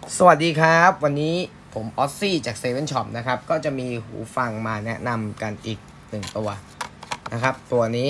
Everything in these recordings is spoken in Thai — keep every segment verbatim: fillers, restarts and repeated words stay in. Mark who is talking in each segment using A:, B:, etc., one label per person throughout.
A: สวัสดีครับวันนี้ผมออสซี่จากเซเว่นช็อปนะครับก็จะมีหูฟังมาแนะนำกันอีกหนึ่งตัวนะครับตัวนี้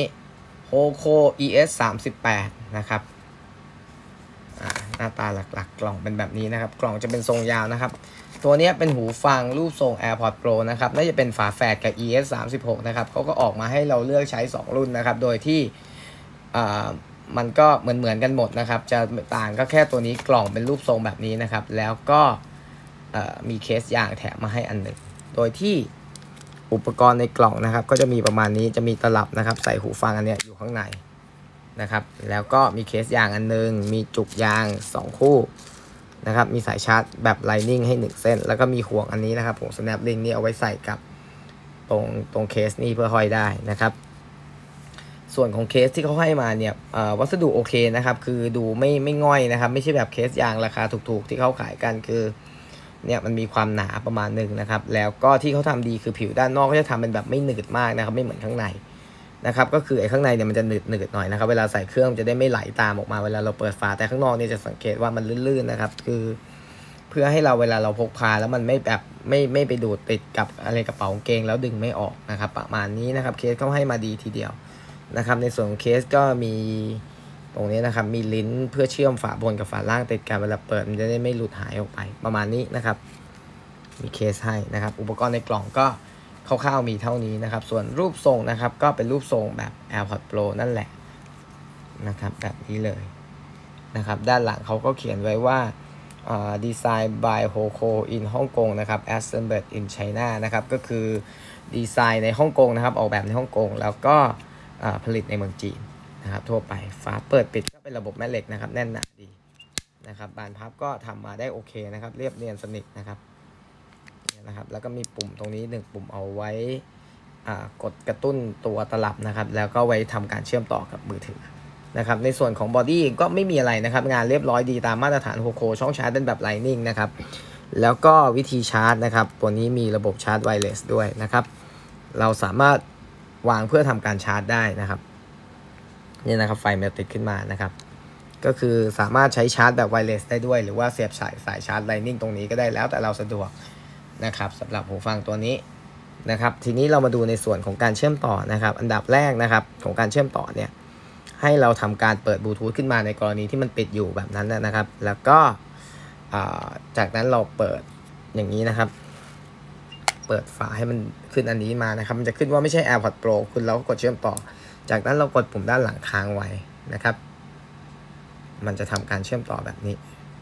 A: Hoco อี เอส สามสิบแปด นะครับหน้าตาหลักๆกล่องเป็นแบบนี้นะครับกล่องจะเป็นทรงยาวนะครับตัวนี้เป็นหูฟังรูปทรง AirPods Pro นะครับน่าจะเป็นฝาแฝดกับ อี เอส สามสิบหก นะครับเขาก็ออกมาให้เราเลือกใช้สองรุ่นนะครับโดยที่มันก็เหมือนเหมือนกันหมดนะครับจะต่างก็แค่ตัวนี้กล่องเป็นรูปทรงแบบนี้นะครับแล้วก็มีเคสยางแถมมาให้อันหนึ่งโดยที่อุปกรณ์ในกล่องนะครับก็จะมีประมาณนี้จะมีตลับนะครับใส่หูฟังอันเนี้ยอยู่ข้างในนะครับแล้วก็มีเคสยางอันนึงมีจุกยางสองคู่นะครับมีสายชาร์จแบบ Lightning ให้หนึ่งเส้นแล้วก็มีห่วงอันนี้นะครับผม Snap Link นี่เอาไว้ใส่กับตรงตรงเคสนี่เพื่อห้อยได้นะครับส่วนของเคสที่เขาให้มาเนี่ยวัสดุโอเคนะครับคือดูไม่ไม่ง่อยนะครับไม่ใช่แบบเคสยางราคาถูกๆที่เขาขายกันคือเนี่ยมันมีความหนาประมาณหนึ่งนะครับแล้วก็ที่เขาทำดีคือผิวด้านนอกก็จะทำเป็นแบบไม่หนืดมากนะครับไม่เหมือนข้างในนะครับก็คือไอ้ข้างในเนี่ยมันจะหนืดหนืดหน่อยนะครับเวลาใส่เครื่องจะได้ไม่ไหลตามออกมาเวลาเราเปิดฝาแต่ข้างนอกเนี่ยจะสังเกตว่ามันลื่นๆนะครับคือเพื่อให้เราเวลาเราพกพาแล้วมันไม่แบบไม่ไม่ไปดูดติดกับอะไรกระเป๋ากางเกงแล้วดึงไม่ออกนะครับประมาณนี้นะครับเคสเขาให้มาดีทีเดียวนะครับในส่วนของเคสก็มีตรงนี้นะครับมีลิ้นเพื่อเชื่อมฝาบนกับฝาล่างติดกันเวลาเปิดมันจะได้ไม่หลุดหายออกไปประมาณนี้นะครับมีเคสให้นะครับอุปกรณ์ในกล่องก็คร่าวๆมีเท่านี้นะครับส่วนรูปทรงนะครับก็เป็นรูปทรงแบบ AirPods Pro นั่นแหละนะครับแบบนี้เลยนะครับด้านหลังเขาก็เขียนไว้ว่า uh, Design by Hoco in ฮ่องกงนะครับ Assembled in China นะครับก็คือดีไซน์ในฮ่องกงนะครับออกแบบในฮ่องกงแล้วก็ผลิตในเมืองจีนนะครับทั่วไปฝาเปิดปิดก็เป็นระบบแม่เหล็กนะครับแน่นหนาดีนะครับบานพับก็ทำมาได้โอเคนะครับเรียบเนียนสนิทนะครับเนี่ยนะครับแล้วก็มีปุ่มตรงนี้หนึ่งปุ่มเอาไว้กดกระตุ้นตัวตลับนะครับแล้วก็ไว้ทำการเชื่อมต่อกับมือถือนะครับในส่วนของบอดี้ก็ไม่มีอะไรนะครับงานเรียบร้อยดีตามมาตรฐานโฮโคช่องชาร์จเป็นแบบ Lightning นะครับแล้วก็วิธีชาร์จนะครับตัวนี้มีระบบชาร์จไวเลสด้วยนะครับเราสามารถวางเพื่อทำการชาร์จได้นะครับนี่นะครับไฟมันติดขึ้นมานะครับก็คือสามารถใช้ชาร์จแบบไวเลสได้ด้วยหรือว่าเสียบสายสายชาร์จ Lightning ตรงนี้ก็ได้แล้วแต่เราสะดวกนะครับสำหรับหูฟังตัวนี้นะครับทีนี้เรามาดูในส่วนของการเชื่อมต่อนะครับอันดับแรกนะครับของการเชื่อมต่อเนี่ยให้เราทำการเปิดบลูทูธขึ้นมาในกรณีที่มันปิดอยู่แบบนั้นนะครับแล้วก็จากนั้นเราเปิดอย่างนี้นะครับเปิดฝาให้มันขึ้นอันนี้มานะครับมันจะขึ้นว่าไม่ใช่ AirPods Pro คุณเราก็กดเชื่อมต่อจากนั้นเรากดปุ่มด้านหลังค้างไว้นะครับมันจะทำการเชื่อมต่อแบบนี้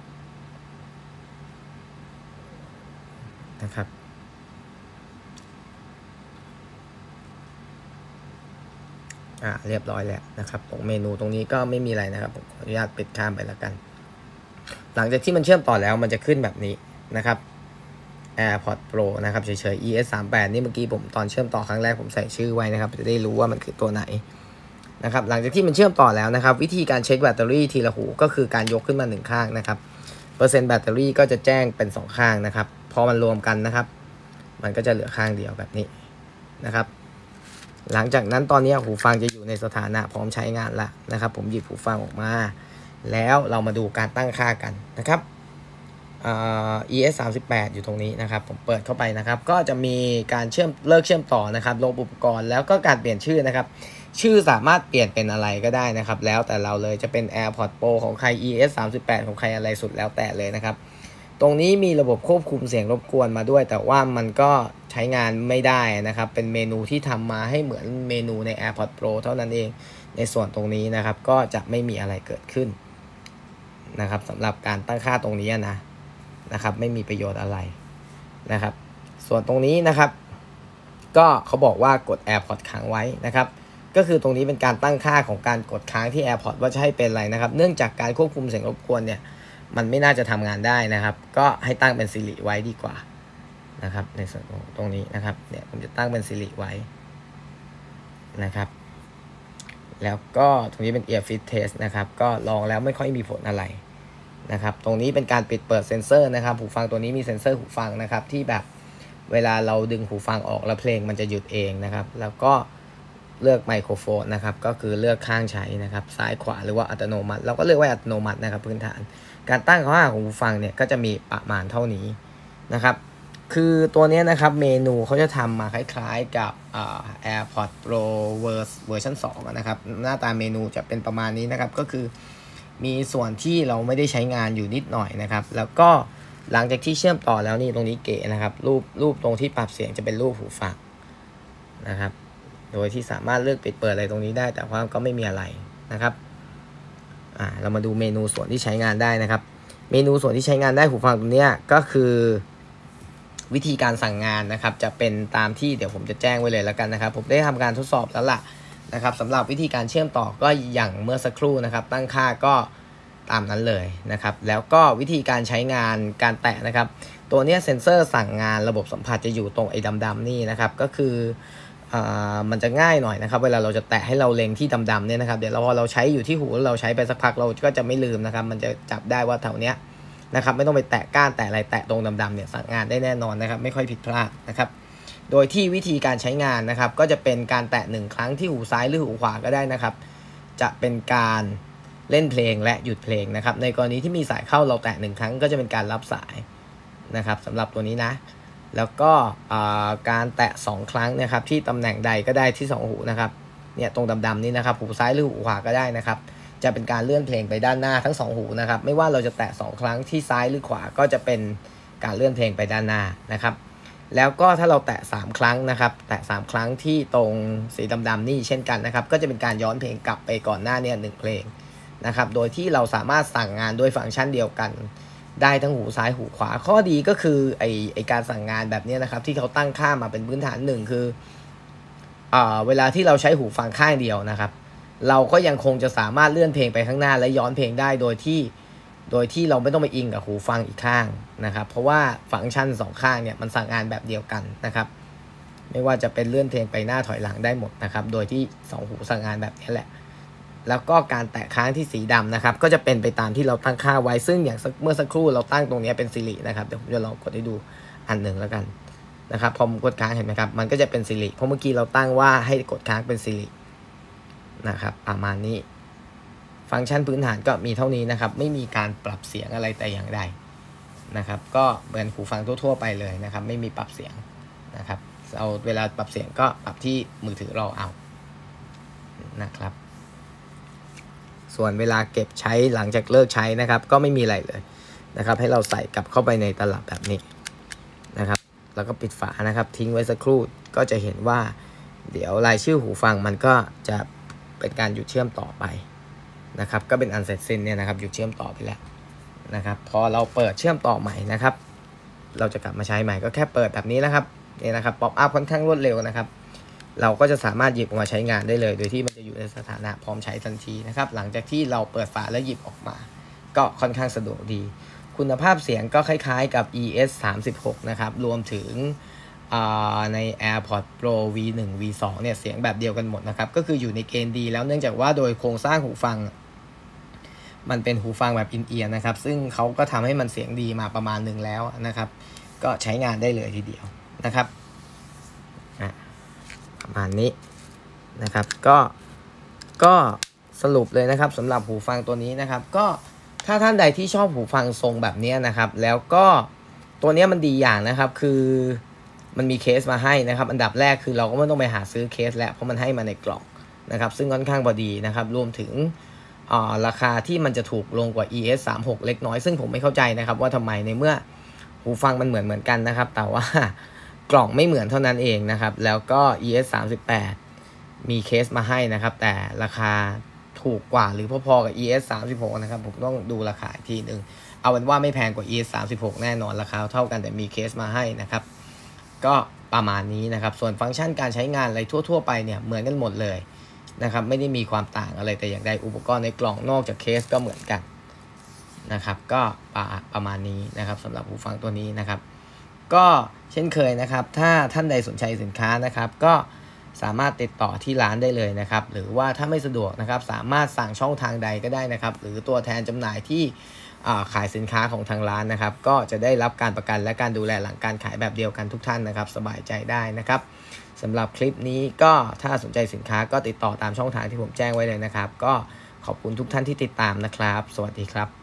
A: นะครับอ่าเรียบร้อยแล้วนะครับตรงเมนูตรงนี้ก็ไม่มีอะไรนะครับผมขออนุญาตปิดข้ามไปแล้วกันหลังจากที่มันเชื่อมต่อแล้วมันจะขึ้นแบบนี้นะครับAirPods Pro นะครับเฉยๆ อี เอส สามสิบแปด นี่เมื่อกี้ผมตอนเชื่อมต่อครั้งแรกผมใส่ชื่อไว้นะครับจะได้รู้ว่ามันคือตัวไหนนะครับหลังจากที่มันเชื่อมต่อแล้วนะครับวิธีการเช็คแบตเตอรี่ทีละหูก็คือการยกขึ้นมาหนึ่งข้างนะครับเปอร์เซ็นต์แบตเตอรี่ก็จะแจ้งเป็นสองข้างนะครับพอมันรวมกันนะครับมันก็จะเหลือข้างเดียวแบบนี้นะครับหลังจากนั้นตอนนี้หูฟังจะอยู่ในสถานะพร้อมใช้งานละนะครับผมหยิบหูฟังออกมาแล้วเรามาดูการตั้งค่ากันนะครับอี เอส สามสิบแปด อยู่ตรงนี้นะครับผมเปิดเข้าไปนะครับก็จะมีการเชื่อมเลิกเชื่อมต่อนะครับลบอุปกรณ์แล้วก็การเปลี่ยนชื่อนะครับชื่อสามารถเปลี่ยนเป็นอะไรก็ได้นะครับแล้วแต่เราเลยจะเป็น AirPods Pro ของใคร อี เอส สามสิบแปด ของใครอะไรสุดแล้วแต่เลยนะครับตรงนี้มีระบบควบคุมเสียงรบกวนมาด้วยแต่ว่ามันก็ใช้งานไม่ได้นะครับเป็นเมนูที่ทำมาให้เหมือนเมนูใน AirPods Pro เท่านั้นเองในส่วนตรงนี้นะครับก็จะไม่มีอะไรเกิดขึ้นนะครับสำหรับการตั้งค่าตรงนี้นะนะครับไม่มีประโยชน์อะไรนะครับส่วนตรงนี้นะครับก็เขาบอกว่ากด AirPods ค้างไว้นะครับก็คือตรงนี้เป็นการตั้งค่าของการกดค้างที่ AirPods ว่าจะให้เป็นอะไรนะครับเนื่องจากการควบคุมเสียงรบกวนเนี่ยมันไม่น่าจะทำงานได้นะครับก็ให้ตั้งเป็น Siri ไว้ดีกว่านะครับในส่วนตรงนี้นะครับเนี่ยผมจะตั้งเป็น Siri ไว้นะครับแล้วก็ตรงนี้เป็น Ear Fit Test นะครับก็ลองแล้วไม่ค่อยมีผลอะไรนะครับตรงนี้เป็นการปิดเปิดเซ็นเซอร์นะครับหูฟังตัวนี้มีเซ็นเซอร์หูฟังนะครับที่แบบเวลาเราดึงหูฟังออกแล้วเพลงมันจะหยุดเองนะครับแล้วก็เลือกไมโครโฟนนะครับก็คือเลือกข้างใช้นะครับซ้ายขวาหรือว่าอัตโนมัติเราก็เลือกไว้อัตโนมัตินะครับพื้นฐานการตั้งค่าของหูฟังเนี่ยก็จะมีประมาณเท่านี้นะครับคือตัวนี้นะครับเมนูเขาจะทำมาคล้ายๆกับอ่า AirPods Pro เวอร์ชันสองนะครับหน้าตาเมนูจะเป็นประมาณนี้นะครับก็คือมีส่วนที่เราไม่ได้ใช้งานอยู่นิดหน่อยนะครับแล้วก็หลังจากที่เชื่อมต่อแล้วนี่ตรงนี้เก๋นะครับรูปรูปตรงที่ปรับเสียงจะเป็นรูปหูฟังนะครับโดยที่สามารถเลือกปิดเปิดอะไรตรงนี้ได้แต่ว่าก็ไม่มีอะไรนะครับอ่าเรามาดูเมนูส่วนที่ใช้งานได้นะครับเมนูส่วนที่ใช้งานได้หูฟังตัวนี้ก็คือวิธีการสั่งงานนะครับจะเป็นตามที่เดี๋ยวผมจะแจ้งไว้เลยแล้วกันนะครับผมได้ทำการทดสอบแล้วล่ะนะครับสำหรับวิธีการเชื่อมต่อก็อย่างเมื่อสักครู่นะครับตั้งค่าก็ตามนั้นเลยนะครับแล้วก็วิธีการใช้งานการแตะนะครับตัวนี้เซ็นเซอร์สั่งงานระบบสัมผัสจะอยู่ตรงไอ้ดำๆนี่นะครับก็คืออ่ามันจะง่ายหน่อยนะครับเวลาเราจะแตะให้เราเล็งที่ดำๆเนี่ยนะครับเดี๋ยวเราพอเราใช้อยู่ที่หูเราใช้ไปสักพักเราก็จะไม่ลืมนะครับมันจะจับได้ว่าแถวเนี้ยนะครับไม่ต้องไปแตะก้านแตะอะไรแตะตรงดำๆเนี่ยสั่งงานได้แน่นอนนะครับไม่ค่อยผิดพลาดนะครับโดยที่วิธีการใช้งานนะครับก็จะเป็นการแตะหนึ่งครั้งที่หูซ้ายหรือหูขวาก็ได้นะครับจะเป็นการเล่นเพลงและหยุดเพลงนะครับในกรณีที่มีสายเข้าเราแตะหนึ่งครั้งก็จะเป็นการรับสายนะครับสำหรับตัวนี้นะแล้วก็การแตะสองครั้งนะครับที่ตำแหน่งใดก็ได้ที่สองหูนะครับเนี่ยตรงดำๆนี่นะครับหูซ้ายหรือหูขวาก็ได้นะครับจะเป็นการเลื่อนเพลงไปด้านหน้าทั้งสองหูนะครับไม่ว่าเราจะแตะสองครั้งที่ซ้ายหรือขวาก็จะเป็นการเลื่อนเพลงไปด้านหน้านะครับแล้วก็ถ้าเราแตะสามครั้งนะครับแตะสามครั้งที่ตรงสีดำๆนี่เช่นกันนะครับก็จะเป็นการย้อนเพลงกลับไปก่อนหน้าเนี่ยหนึ่งเพลงนะครับโดยที่เราสามารถสั่งงานด้วยฟังก์ชันเดียวกันได้ทั้งหูซ้ายหูขวาข้อดีก็คือไอไอการสั่งงานแบบนี้นะครับที่เขาตั้งค่ามาเป็นพื้นฐานหนึ่งคืออ่าเวลาที่เราใช้หูฟังข้างเดียวนะครับเราก็ยังคงจะสามารถเลื่อนเพลงไปข้างหน้าและย้อนเพลงได้โดยที่โดยที่เราไม่ต้องไปอิงกับหูฟังอีกข้างนะครับเพราะว่าฟังก์ชันสองข้างเนี่ยมันสั่งงานแบบเดียวกันนะครับไม่ว่าจะเป็นเลื่อนเพลงไปหน้าถอยหลังได้หมดนะครับโดยที่สองหูสั่งงานแบบนี้แหละแล้วก็การแตะค้างที่สีดำนะครับก็จะเป็นไปตามที่เราตั้งค่าไว้ซึ่งอย่างเมื่อสักครู่เราตั้งตรงนี้เป็นสิรินะครับเดี๋ยวผมจะลองกดให้ดูอันหนึ่งแล้วกันนะครับพอผมกดค้างเห็นไหมครับมันก็จะเป็นสิริเพราะเมื่อกี้เราตั้งว่าให้กดค้างเป็นสิรินะครับประมาณนี้ฟังก์ชันพื้นฐานก็มีเท่านี้นะครับไม่มีการปรับเสียงอะไรแต่อย่างใดนะครับก็เหมือนหูฟังทั่วๆไปเลยนะครับไม่มีปรับเสียงนะครับเอาเวลาปรับเสียงก็ปรับที่มือถือเราเอานะครับส่วนเวลาเก็บใช้หลังจากเลิกใช้นะครับก็ไม่มีอะไรเลยนะครับให้เราใส่กลับเข้าไปในตลับแบบนี้นะครับแล้วก็ปิดฝานะครับทิ้งไว้สักครู่ก็จะเห็นว่าเดี๋ยวรายชื่อหูฟังมันก็จะเป็นการหยุดเชื่อมต่อไปนะครับก็เป็นอันเสร็จสิ้นเนี่ยนะครับหยุดเชื่อมต่อไปแล้วนะครับพอเราเปิดเชื่อมต่อใหม่นะครับเราจะกลับมาใช้ใหม่ก็แค่เปิดแบบนี้นะครับนี่นะครับป๊อปอัพค่อนข้างรวดเร็วนะครับเราก็จะสามารถหยิบออกมาใช้งานได้เลยโดยที่มันจะอยู่ในสถานะพร้อมใช้ทันทีนะครับหลังจากที่เราเปิดฝาแล้วหยิบออกมาก็ค่อนข้างสะดวกดีคุณภาพเสียงก็คล้ายๆกับ อี เอส สามสิบหกนะครับรวมถึงใน AirPods Pro วี หนึ่ง วี สอง เนี่ยเสียงแบบเดียวกันหมดนะครับก็คืออยู่ในเกณฑ์ดีแล้วเนื่องจากว่าโดยโครงสร้างหูฟังมันเป็นหูฟังแบบอินเอียร์นะครับซึ่งเขาก็ทำให้มันเสียงดีมาประมาณหนึ่งแล้วนะครับก็ใช้งานได้เลยทีเดียวนะครับประมาณนี้นะครับก็ก็สรุปเลยนะครับสำหรับหูฟังตัวนี้นะครับก็ถ้าท่านใดที่ชอบหูฟังทรงแบบนี้นะครับแล้วก็ตัวนี้มันดีอย่างนะครับคือมันมีเคสมาให้นะครับอันดับแรกคือเราก็ไม่ต้องไปหาซื้อเคสแล้วเพราะมันให้มาในกล่องนะครับซึ่งค่อนข้างพอดีนะครับรวมถึงราคาที่มันจะถูกลงกว่า อี เอส สามสิบหก เล็กน้อยซึ่งผมไม่เข้าใจนะครับว่าทำไมในเมื่อหูฟังมันเหมือนเหมือนกันนะครับแต่ว่ากล่องไม่เหมือนเท่านั้นเองนะครับแล้วก็ อี เอส สามสิบแปด มีเคสมาให้นะครับแต่ราคาถูกกว่าหรือพอๆกับ อี เอส สามสิบหกนะครับผมต้องดูราคาอีกทีนึงเอาเป็นว่าไม่แพงกว่า อี เอส สามสิบหกแน่นอนราคาเท่ากันแต่มีเคสมาให้นะครับก็ประมาณนี้นะครับส่วนฟังก์ชันการใช้งานอะไรทั่วๆไปเนี่ยเหมือนกันหมดเลยนะครับไม่ได้มีความต่างอะไรแต่อย่างใดอุปกรณ์ในกล่องนอกจากเคสก็เหมือนกันนะครับก็ประมาณนี้นะครับสำหรับหูฟังตัวนี้นะครับก็เช่นเคยนะครับถ้าท่านใดสนใจสินค้านะครับก็สามารถติดต่อที่ร้านได้เลยนะครับหรือว่าถ้าไม่สะดวกนะครับสามารถสั่งช่องทางใดก็ได้นะครับหรือตัวแทนจำหน่ายที่ขายสินค้าของทางร้านนะครับก็จะได้รับการประกันและการดูแลหลังการขายแบบเดียวกันทุกท่านนะครับสบายใจได้นะครับสำหรับคลิปนี้ก็ถ้าสนใจสินค้าก็ติดต่อตามช่องทางที่ผมแจ้งไว้เลยนะครับก็ขอบคุณทุกท่านที่ติดตามนะครับสวัสดีครับ